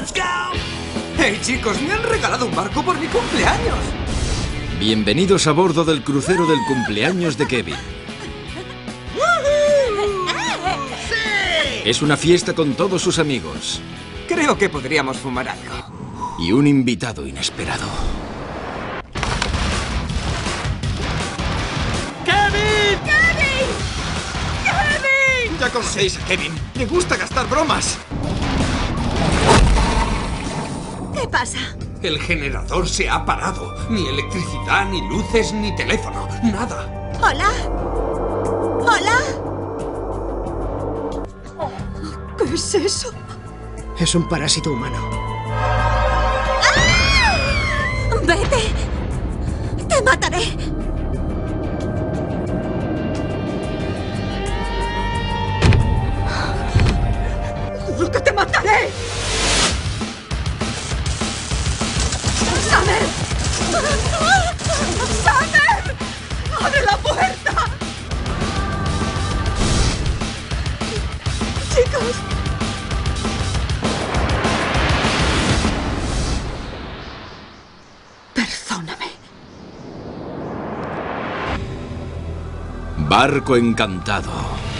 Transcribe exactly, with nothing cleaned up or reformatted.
¡Let's go! ¡Hey, chicos! ¡Me han regalado un barco por mi cumpleaños! Bienvenidos a bordo del crucero del cumpleaños de Kevin. ¡Sí! Es una fiesta con todos sus amigos. Creo que podríamos fumar algo. Y un invitado inesperado. ¡Kevin! ¡Kevin! ¡Kevin! Ya conocéis a Kevin. Le gusta gastar bromas. ¿Qué pasa? El generador se ha parado. Ni electricidad, ni luces, ni teléfono. Nada. ¿Hola? ¿Hola? ¿Qué es eso? Es un parásito humano. ¡Ah! ¡Vete! ¡Te mataré! ¡Juro que te mataré! ¡Summer! ¡Summer! ¡Abre la puerta! Chicos. Perdóname. Barco encantado.